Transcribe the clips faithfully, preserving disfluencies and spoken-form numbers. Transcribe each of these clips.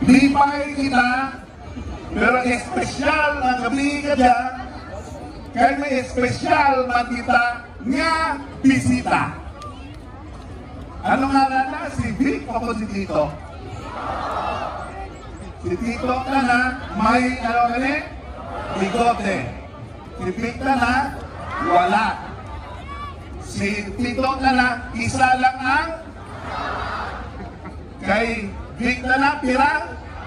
lipay kita, pero espesyal ang gabi ka dyan, kaya may espesyal man kita nga bisita. Ano nga na si Vic o si Tito? Si Tito ka na may ano ka ni? Bigote. Si Vic ka na wala. Si Tito ka na isa lang ang kay Vic na na pirang.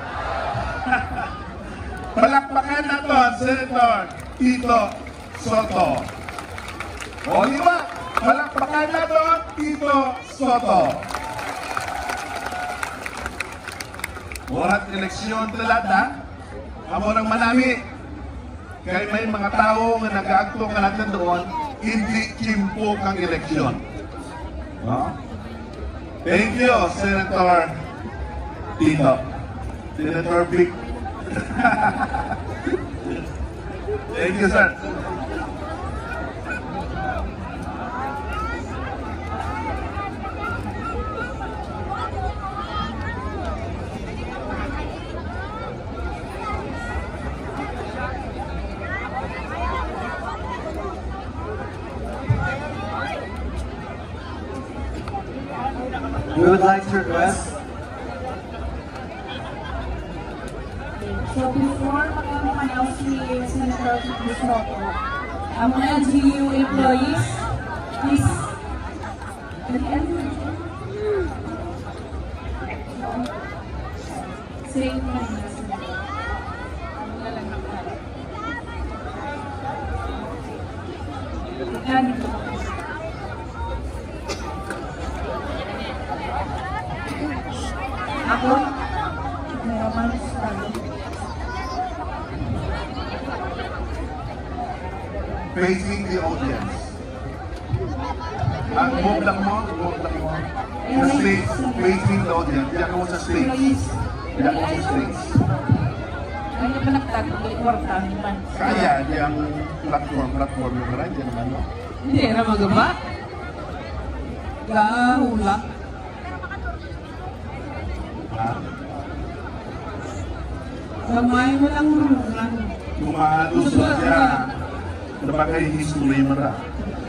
Palakpakan na to, Senator Tito Soto. O di ba? Palakpakan na to, Tito Soto. Orat eleksyon talata, amo ng manami. Kaya may mga tao nga nag-aagtong ka natin doon, hindi kimpo kang eleksyon. No? Thank you, Senator Tito. Senator Vic. Thank you, sir. We would like to request. So before mag-announce si Senator Soto, ang mga G U employees, please, say ako, meron facing the audience. Ang move lang mo, move lang mo. The stage, facing the audience. Diyan mo sa stage. Diyan mo sa stage. Ano ba nagtag-kwarta? Kaya, diyan platform, platform yung maray, diyan naman mo. Hindi na magaba. Kahula. Ha? Gamay mo lang murungan. Kumahalos siya. Napakay history mo na.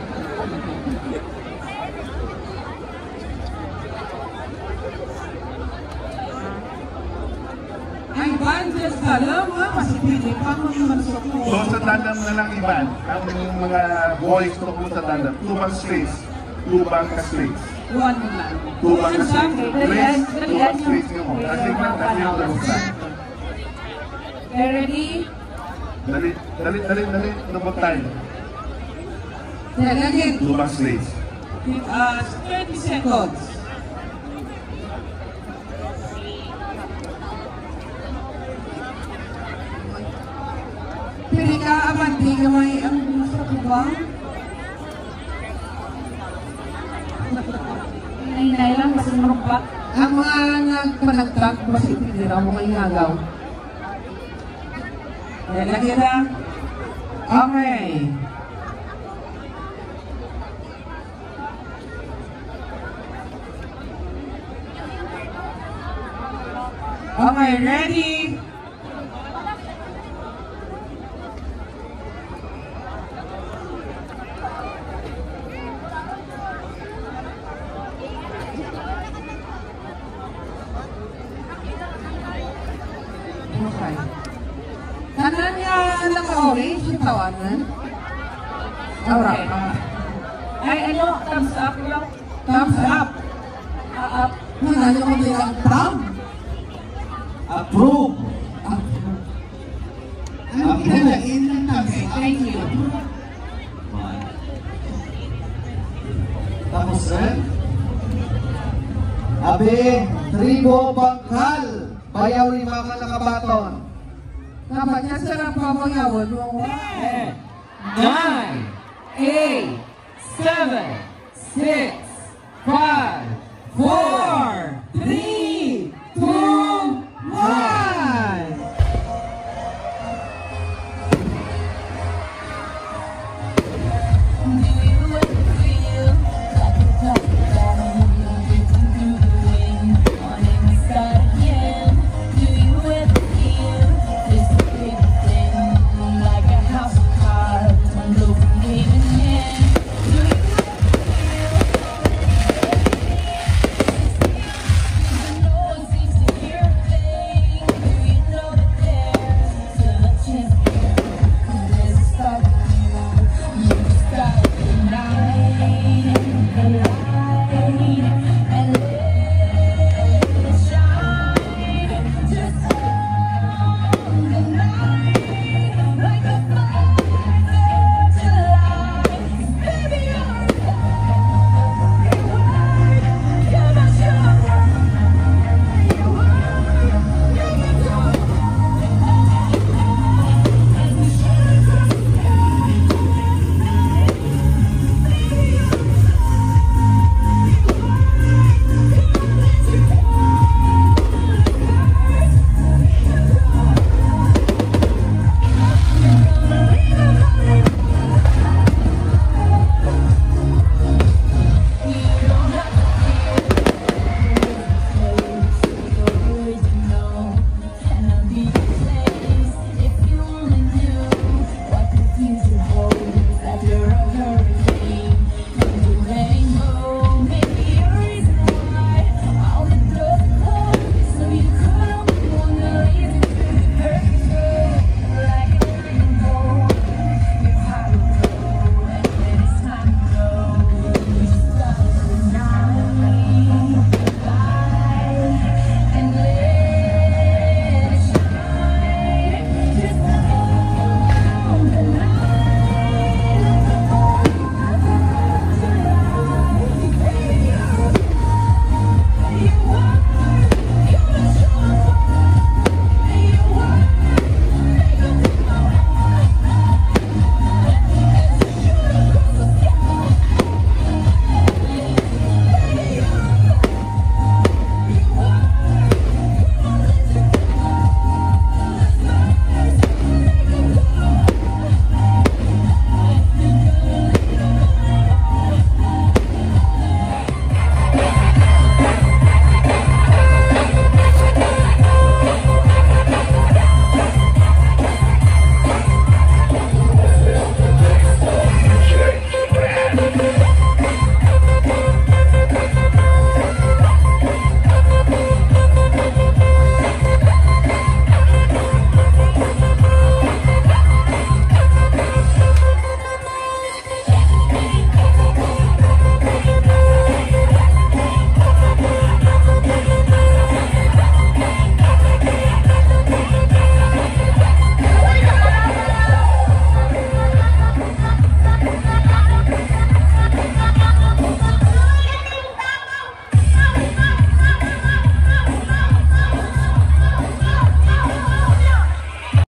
Ay, bandes ka lang ha? Kasi pili pa mo yung mansok mo. So sa tandem na lang iban, ang mga boys to po sa tandem, tubang space, tubang ka space. One lang. Tubang ka space. Place, tubang space nyo mo. Kasi man, kasi yung labutan. Ready? Dali, dali, dali, dali, nabot tayo. Lagyan. Tubang space. Uh, thirty seconds. Pili ka, abandi ka may ang gusto ko ba? Hinay-hinay lang kasi marumpat. Ang mga nagpanagtag, mas itindira mo kay ngagaw. Lagyan na. Okay. Okay, ready? Okay. Kanan niya naka-orange yung tawanan? Alright. Ay, ano? Thumbs up lang. Thumbs up. Uh, up. Nanalo ko din ang thumb. Approve. Ang pinalain ng thumbs up. Thank you. Tapos rin. Abi, tribo bangkal. Bayaw lima ka nakabaton. Dapat niya sarap pamangyawan mo. ten, nine, eight, seven, six, five, four,